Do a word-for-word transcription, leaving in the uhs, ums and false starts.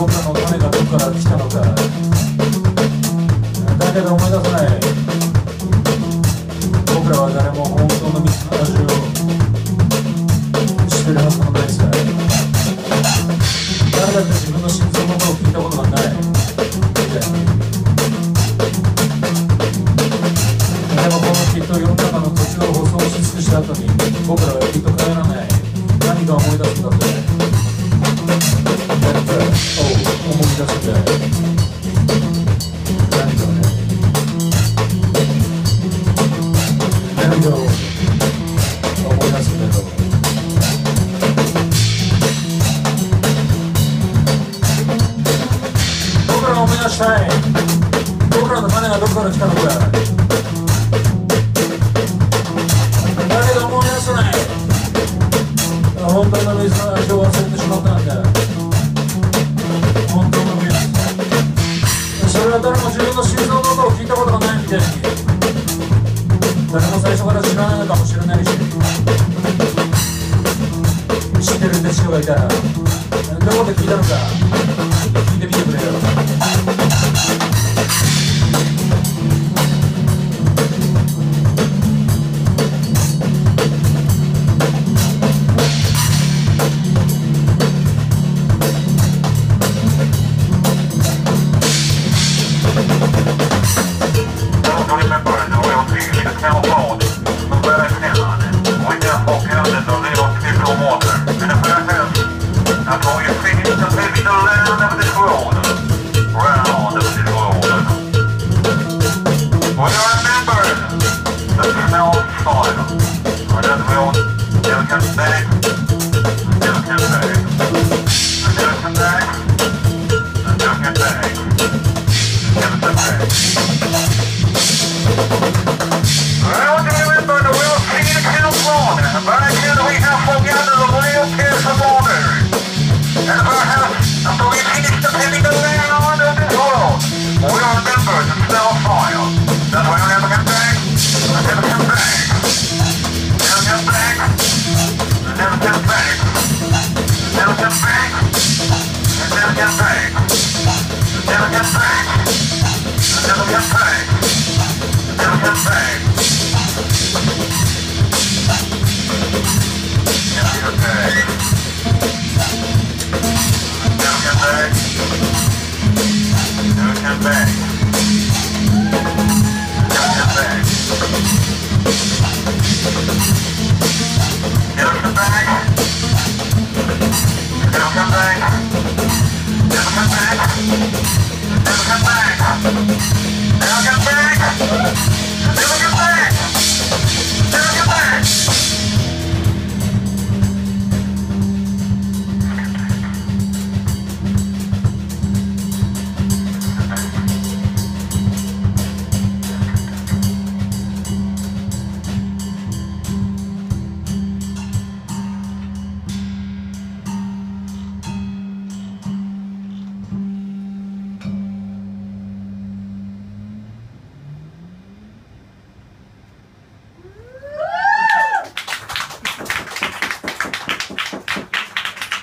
僕らの種がどこから来たのか。だけど思い出さない。僕らは誰も本当の蜜の味を知ってるはずのないさ。誰だって自分の心臓の音を聞いたことがない。でもこのきっと世の中の土地を舗装し尽くした後に僕らはきっと帰らない。何か思い出すんだって。だって、おう、思い出すんだよ。何かね。何かを思い出すんだよ。僕らが思い出したい。僕らの種がどこから来たのか。だけど思い出せない。本当の水の味を忘れてしまったんだ。本当の水。それは誰も自分の心臓の音を聞いたことがないみたいに。誰も最初から知らないのかもしれないし。知ってる弟子がいたら、どこで聞いたのか聞いてみてくれよ。Never come back. Never come back.